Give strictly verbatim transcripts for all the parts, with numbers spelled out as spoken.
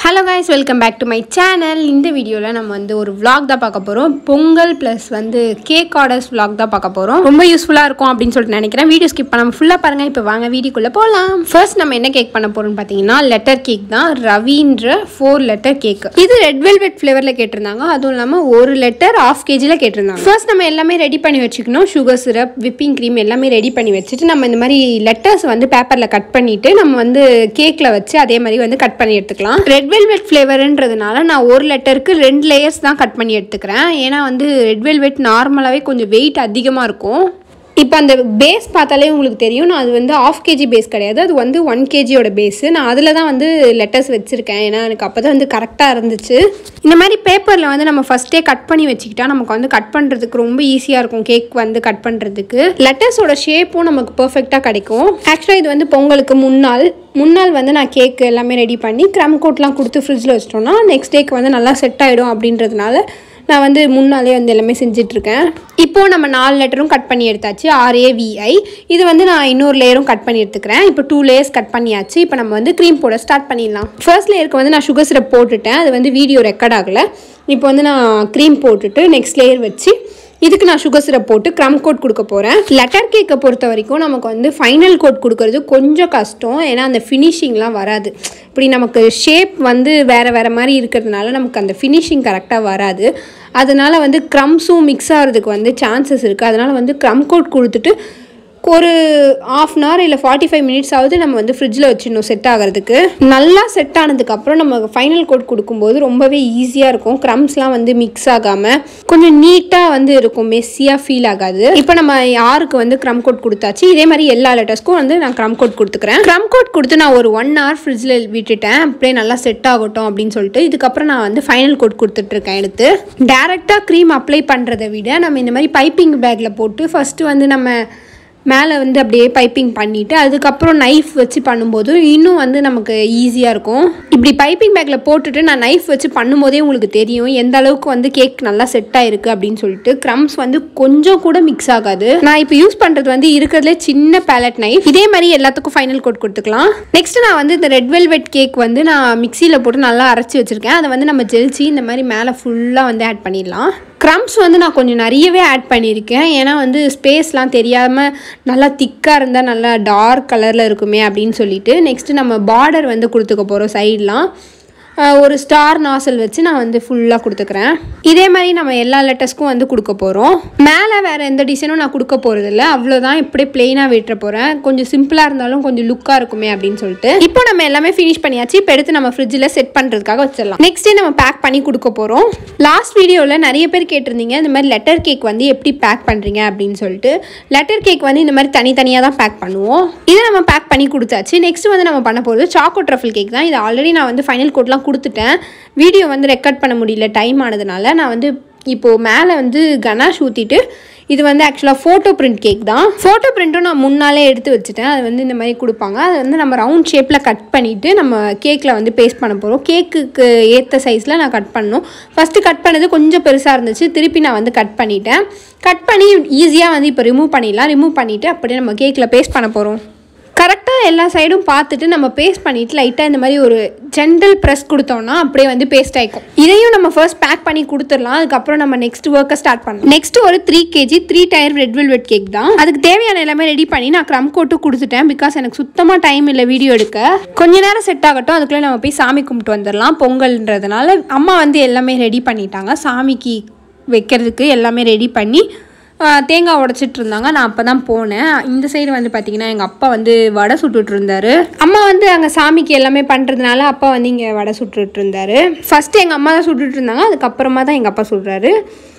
Hello guys, welcome back to my channel. இந்த வீடியோல நம்ம வந்து ஒரு vlog தான் பார்க்க போறோம். பொங்கல் பிளஸ் வந்து கேக் ஆர்டர்ஸ் vlog தான் பார்க்க போறோம். ரொம்ப யூஸ்ஃபுல்லா இருக்கும் அப்படினு சொல்லிட்டு நினைக்கிறேன். வீடியோ ஸ்கிப் பண்ணாம ஃபுல்லா பாருங்க. இப்போ வாங்க வீடியோக்குள்ள போலாம். ஃபர்ஸ்ட் நம்ம என்ன கேக் பண்ண போறோம்னு பாத்தீங்கன்னா லெட்டர் கேக் தான். ரவின்ற four லெட்டர் கேக். இது ரெட் வெல்வெட் ஃப்ளேவர்ல கேட்டிருந்தாங்க. அதுவும் இல்லாம ஒரு லெட்டர் half kgல கேட்டிருந்தாங்க. ஃபர்ஸ்ட் நம்ம எல்லாமே ரெடி பண்ணி வச்சுக்கணும். சுகர் சிரப், விப்பிங் கிரீம் எல்லாமே ரெடி பண்ணி வச்சிட்டு நம்ம இந்த மாதிரி லெட்டர்ஸ் வந்து பேப்பர்ல கட் பண்ணிட்டு நம்ம வந்து கேக்ல வச்சு அதே மாதிரி வந்து கட் பண்ணி எடுத்துக்கலாம். ரெட் வெல்வெட் ஃப்ளேவர்ன்றதுனால நான் ஒரு லெட்டருக்கு ரெண்டு லேயர்ஸ் தான் கட் பண்ணி எடுத்துக்கிறேன். ஏன்னா வந்து ரெட் வெல்வெட் நார்மலாகவே கொஞ்சம் வெயிட் அதிகமாக இருக்கும். இப்போ அந்த பேஸ் பார்த்தாலே உங்களுக்கு தெரியும். நான் அது வந்து ஆஃப் கேஜி பேஸ் கிடையாது, அது வந்து ஒன் கேஜியோட பேஸு. நான் அதில் தான் வந்து லெட்டர்ஸ் வச்சுருக்கேன். ஏன்னா எனக்கு அப்போ தான் வந்து கரெக்டாக இருந்துச்சு. இந்த மாதிரி பேப்பரில் வந்து நம்ம ஃபஸ்ட்டே கட் பண்ணி வச்சுக்கிட்டா நமக்கு வந்து கட் பண்ணுறதுக்கு ரொம்ப ஈஸியாக இருக்கும். கேக் வந்து கட் பண்ணுறதுக்கு லெட்டர்ஸோட ஷேப்பும் நமக்கு பர்ஃபெக்டாக கிடைக்கும். ஆக்சுவலாக இது வந்து பொங்கலுக்கு முன்னாள் முன்னாள் வந்து நான் கேக் எல்லாமே ரெடி பண்ணி க்ரம் கோட்லாம் கொடுத்து ஃப்ரிட்ஜில் வச்சிட்டோன்னா நெக்ஸ்ட் டேக்கு வந்து நல்லா செட் ஆகிடும் அப்படின்றதுனால நான் வந்து முன்னாலே வந்து எல்லாமே செஞ்சிட்ருக்கேன். இப்போது நம்ம நாலு லெட்டரும் கட் பண்ணி எடுத்தாச்சு. ஆர்ஏவிஐ. இது வந்து நான் இன்னொரு லேயரும் கட் பண்ணி எடுத்துக்கிறேன். இப்போ டூ லேயர்ஸ் கட் பண்ணியாச்சு. இப்போ நம்ம வந்து க்ரீம் போட ஸ்டார்ட் பண்ணிடலாம். ஃபர்ஸ்ட் லேயருக்கு வந்து நான் சுகர் சிரப் போட்டுட்டேன். அது வந்து வீடியோ ரெக்கார்ட் ஆகலை. இப்போ வந்து நான் க்ரீம் போட்டுட்டு நெக்ஸ்ட் லேயர் வச்சு இதுக்கு நான் சுகர் சிரப் போட்டு க்ரம் கோட் கொடுக்க போகிறேன். லெட்டர் கேக்கை பொறுத்த வரைக்கும் நமக்கு வந்து ஃபைனல் கோட் கொடுக்கறது கொஞ்சம் கஷ்டம். ஏன்னா அந்த ஃபினிஷிங்லாம் வராது. இப்படி நமக்கு ஷேப் வந்து வேறு வேறு மாதிரி இருக்கிறதுனால நமக்கு அந்த ஃபினிஷிங் கரெக்டாக வராது. அதனால் வந்து க்ரம்ஸும் மிக்ஸ் ஆகிறதுக்கு வந்து சான்சஸ் இருக்குது. அதனால் வந்து க்ரம் கோட் கொடுத்துட்டு ஒரு ஆஃப் அன் ஹவர் இல்லை ஃபார்ட்டி ஃபைவ் மினிட்ஸ் ஆகுது நம்ம வந்து ஃப்ரிட்ஜில் வச்சிடணும் செட் ஆகிறதுக்கு. நல்லா செட் ஆனதுக்கப்புறம் நம்ம ஃபைனல் கோட் கொடுக்கும்போது ரொம்பவே ஈஸியாக இருக்கும். க்ரம்ஸ்லாம் வந்து மிக்ஸ் ஆகாமல் கொஞ்சம் நீட்டாக வந்து இருக்கும், மெஸ்ஸியாக ஃபீல் ஆகாது. இப்போ நம்ம யாருக்கு வந்து க்ரம் கோட் கொடுத்தாச்சு. இதே மாதிரி எல்லா லெட்டர்ஸ்க்கும் வந்து நான் க்ரம் கோட் கொடுத்துக்கிறேன். க்ரம் கோட் கொடுத்து நான் ஒரு ஒன் ஹவர் ஃப்ரிட்ஜில் விட்டுட்டேன். அப்படியே நல்லா செட் ஆகட்டும் அப்படின்னு சொல்லிட்டு இதுக்கப்புறம் நான் வந்து ஃபைனல் கோட் கொடுத்துட்ருக்கேன். எடுத்து டேரெக்டாக க்ரீம் அப்ளை பண்ணுறதை விட நம்ம இந்த மாதிரி பைப்பிங் பேக்கில் போட்டு ஃபஸ்ட்டு வந்து நம்ம மேலே வந்து அப்படியே பைப்பிங் பண்ணிவிட்டு அதுக்கப்புறம் நைஃப் வச்சு பண்ணும்போது இன்னும் வந்து நமக்கு ஈஸியாக இருக்கும். இப்படி பைப்பிங் பேக்கில் போட்டுட்டு நான் நைஃப் வச்சு பண்ணும்போதே உங்களுக்கு தெரியும் எந்த அளவுக்கு வந்து கேக் நல்லா செட் ஆகிருக்கு அப்படின்னு சொல்லிட்டு. க்ரம்ஸ் வந்து கொஞ்சம் கூட மிக்ஸ் ஆகாது. நான் இப்போ யூஸ் பண்ணுறது வந்து இருக்கிறதுலே சின்ன பேலட் நைஃப். இதே மாதிரி எல்லாத்துக்கும் ஃபைனல் கோட் கொடுத்துக்கலாம். நெக்ஸ்ட் நான் வந்து இந்த ரெட் வெல்வெட் கேக் வந்து நான் மிக்சியில் போட்டு நல்லா அரைச்சி வச்சுருக்கேன். அதை வந்து நம்ம ஜெலிச்சு இந்த மாதிரி மேலே ஃபுல்லாக வந்து ஆட் பண்ணிடலாம். க்ரம்ஸ் வந்து நான் கொஞ்சம் நிறையவே ஆட் பண்ணியிருக்கேன். ஏன்னா வந்து ஸ்பேஸ்லாம் தெரியாமல் நல்லா திக்காக இருந்தால் நல்லா டார்க் கலரில் இருக்குமே அப்படின்னு சொல்லிட்டு. நெக்ஸ்ட்டு நம்ம பார்டர் வந்து கொடுத்துக்க போகிறோம். சைட்லாம் ஒரு ஸ்டார் நாசல் வச்சு நான் வந்து ஃபுல்லாக கொடுத்துக்கிறேன். இதே மாதிரி நம்ம எல்லா லெட்டர்ஸ்க்கும் வந்து கொடுக்க போகிறோம். மேலே வேறு எந்த டிசைனும் நான் கொடுக்க போகிறதில்ல. அவ்வளோதான், இப்படியே பிளெயினாக விட்டுற போகிறேன். கொஞ்சம் சிம்பிளாக இருந்தாலும் கொஞ்சம் லுக்காக இருக்குமே அப்படின்னு சொல்லிட்டு. இப்போ நம்ம எல்லாமே ஃபினிஷ் பண்ணியாச்சு. இப்போ எடுத்து நம்ம ஃப்ரிட்ஜில் செட் பண்ணுறதுக்காக வச்சிடலாம். நெக்ஸ்ட்டே நம்ம பேக் பண்ணி கொடுக்க போகிறோம். லாஸ்ட் வீடியோவில் நிறைய பேர் கேட்டிருந்தீங்க இந்த மாதிரி லெட்டர் கேக் வந்து எப்படி பேக் பண்ணுறீங்க அப்படின்னு சொல்லிட்டு. லெட்டர் கேக் வந்து இந்த மாதிரி தனித்தனியாக தான் பேக் பண்ணுவோம். இதை நம்ம பேக் பண்ணி கொடுத்தாச்சு. நெக்ஸ்ட் வந்து நம்ம பண்ண போகிறது சாக்கோ ட்ரஃபிள் கேக் தான். இது ஆல்ரெடி நான் வந்து ஃபைனல் கோட்லாம் கொடுத்துட்டேன். வீடியோ வந்து ரெக்கார்ட் பண்ண முடியல டைம் ஆனதுனால. நான் வந்து இப்போது மேலே வந்து கனாஷ் ஊற்றிட்டு இது வந்து ஆக்சுவலாக ஃபோட்டோ பிரிண்ட் கேக் தான். ஃபோட்டோ பிரிண்ட்டும் நான் முன்னாலே எடுத்து வச்சுட்டேன். அது வந்து இந்த மாதிரி கொடுப்பாங்க. அது வந்து நம்ம ரவுண்ட் ஷேப்பில் கட் பண்ணிவிட்டு நம்ம கேக்கில் வந்து பேஸ்ட் பண்ண போகிறோம். கேக்குக்கு ஏற்ற சைஸில் நான் கட் பண்ணணும். ஃபஸ்ட்டு கட் பண்ணது கொஞ்சம் பெருசாக இருந்துச்சு. திருப்பி நான் வந்து கட் பண்ணிட்டேன். கட் பண்ணி ஈஸியாக வந்து இப்போ ரிமூவ் பண்ணிடலாம். ரிமூவ் பண்ணிவிட்டு அப்படியே நம்ம கேக்கில் பேஸ்ட் பண்ண போகிறோம். கரெக்டாக எல்லா சைடும் பார்த்துட்டு நம்ம பேஸ்ட் பண்ணிவிட்டு லைட்டாக இந்த மாதிரி ஒரு ஜென்டல் ப்ரெஸ் கொடுத்தோம்னா அப்படியே வந்து பேஸ்ட் ஆகிக்கும். இதையும் நம்ம ஃபர்ஸ்ட் பேக் பண்ணி கொடுத்துடலாம். அதுக்கப்புறம் நம்ம நெக்ஸ்ட் ஒர்க்கை ஸ்டார்ட் பண்ணலாம். நெக்ஸ்ட் ஒரு three KG three tier red velvet cake தான். அதுக்கு தேவையான எல்லாமே ரெடி பண்ணி நான் க்ரம் கோட்டும் கொடுத்துட்டேன். பிகாஸ் எனக்கு சுத்தமாக டைம் இல்லை வீடியோ எடுக்க. கொஞ்ச நேரம் செட் ஆகட்டும். அதுக்குள்ளே நம்ம போய் சாமி கும்பிட்டு வந்துடலாம். பொங்கல்ன்றதுனால அம்மா வந்து எல்லாமே ரெடி பண்ணிட்டாங்க. சாமிக்கு வைக்கிறதுக்கு எல்லாமே ரெடி பண்ணி தேங்காய் உடைச்சிட்டு இருந்தாங்க. நான் அப்போ தான் போனேன். இந்த சைடு வந்து பார்த்திங்கன்னா எங்கள் அப்பா வந்து வடை சுட்டுட்டு இருந்தார். அம்மா வந்து அங்கே சாமிக்கு எல்லாமே பண்ணுறதுனால அப்பா வந்து இங்கே வடை சுட்டுட்டு இருந்தார். ஃபஸ்ட்டு எங்கள் அம்மா தான் சுட்டுட்டு இருந்தாங்க. அதுக்கப்புறமா தான் எங்கள் அப்பா சுடுறாரு.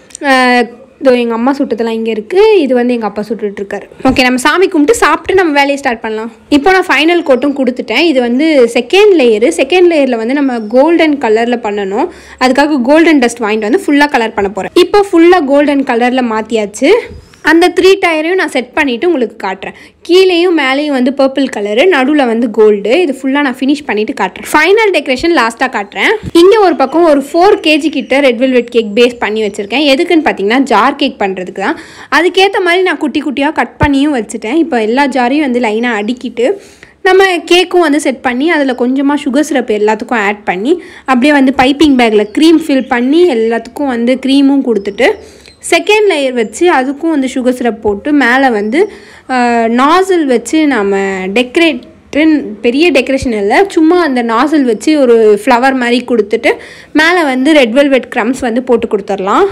இதோ எங்கள் அம்மா சுட்டதெல்லாம் இங்கே இருக்குது. இது வந்து எங்கள் அப்பா சுட்டுட்ருக்காரு. ஓகே, நம்ம சாமி கும்பிட்டு சாப்பிட்டு நம்ம வேலையை ஸ்டார்ட் பண்ணலாம். இப்போ நான் ஃபைனல் கோட்டும் கொடுத்துட்டேன். இது வந்து செகண்ட் லேயரு. செகண்ட் லேயரில் வந்து நம்ம கோல்டன் கலரில் பண்ணணும். அதுக்காக கோல்டன் டஸ்ட் வாங்கிட்டு வந்து ஃபுல்லாக கலர் பண்ண போகிறேன். இப்போ ஃபுல்லாக கோல்டன் கலரில் மாற்றியாச்சு. அந்த த்ரீ டயரையும் நான் செட் பண்ணிவிட்டு உங்களுக்கு காட்டுறேன். கீழேயும் மேலேயும் வந்து பர்பிள் கலரு, நடுவில் வந்து கோல்டு. இது ஃபுல்லாக நான் ஃபினிஷ் பண்ணிவிட்டு காட்டுறேன். ஃபைனல் டெக்கரேஷன் லாஸ்ட்டாக காட்டுறேன். இங்கே ஒரு பக்கம் ஒரு ஃபோர் கேஜி கிட்ட ரெட் வெல்வெட் கேக் பேஸ் பண்ணி வச்சுருக்கேன். எதுக்குன்னு பார்த்தீங்கன்னா ஜார் கேக் பண்ணுறதுக்கு தான். அதுக்கேற்ற மாதிரி நான் குட்டி குட்டியாக கட் பண்ணியும் வச்சுட்டேன். இப்போ எல்லா ஜாரையும் வந்து லைனாக அடுக்கிட்டு நம்ம கேக்கும் வந்து செட் பண்ணி அதில் கொஞ்சமாக சுகர் சிரப் எல்லாத்துக்கும் ஆட் பண்ணி அப்படியே வந்து பைப்பிங் பேக்கில் க்ரீம் ஃபில் பண்ணி எல்லாத்துக்கும் வந்து க்ரீமும் கொடுத்துட்டு செகண்ட் லேயர் வச்சு அதுக்கும் வந்து சுகர் சிரப் போட்டு மேலே வந்து நாசில் வச்சு நம்ம டெக்கரேட் பெரிய டெக்கரேஷன் இல்லை, சும்மா அந்த நாசில் வச்சு ஒரு ஃப்ளவர் மாதிரி கொடுத்துட்டு மேலே வந்து ரெட் வெல்வெட் க்ரம்ஸ் வந்து போட்டு கொடுத்துடலாம்.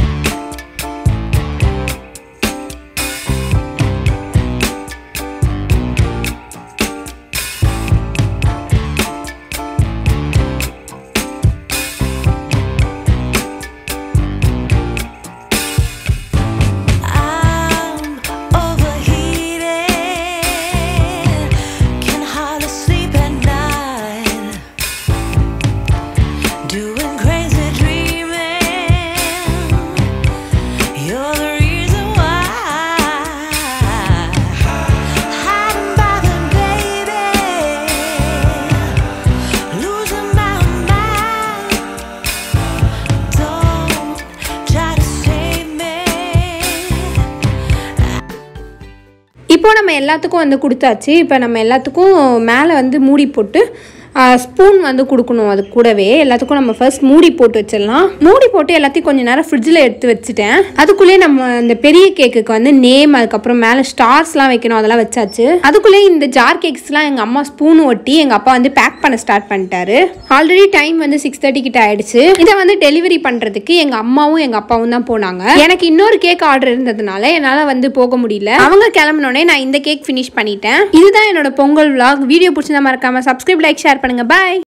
இப்போ நம்ம எல்லாத்துக்கும் வந்து கொடுத்தாச்சு. இப்போ நம்ம எல்லாத்துக்கும் மேலே வந்து மூடி போட்டு ஸ்பூன் வந்து கொடுக்கணும். அது கூடவே எல்லாத்துக்கும் நம்ம ஃபர்ஸ்ட் மூடி போட்டு வச்சிடலாம். மூடி போட்டு எல்லாத்தையும் கொஞ்சம் நேரம் ஃப்ரிட்ஜில் எடுத்து வச்சுட்டேன். அதுக்குள்ளேயே நம்ம இந்த பெரிய கேக்குக்கு வந்து நேம், அதுக்கப்புறம் மேலே ஸ்டார்ஸ்லாம் வைக்கணும், அதெல்லாம் வச்சாச்சு. அதுக்குள்ளேயே இந்த ஜார் கேக்ஸ்லாம் எங்கள் அம்மா ஸ்பூன் ஒட்டி எங்கள் அப்பா வந்து பேக் பண்ண ஸ்டார்ட் பண்ணிட்டாரு. ஆல்ரெடி டைம் வந்து சிக்ஸ் தேர்ட்டி கிட்ட ஆயிடுச்சு. இதை வந்து டெலிவரி பண்ணுறதுக்கு எங்கள் அம்மாவும் எங்கள் அப்பாவும் தான் போனாங்க. எனக்கு இன்னொரு கேக் ஆர்டர் இருந்ததுனால என்னால் வந்து போக முடியல. அவங்க கிளம்பினோடனே நான் இந்த கேக் ஃபினிஷ் பண்ணிட்டேன். இதுதான் என்னோட பொங்கல் vlog. வீடியோ பிடிச்சிருந்தா மறக்காம சப்ஸ்கிரைப், லைக், ஷேர் பண்ணுங்க. பாய்.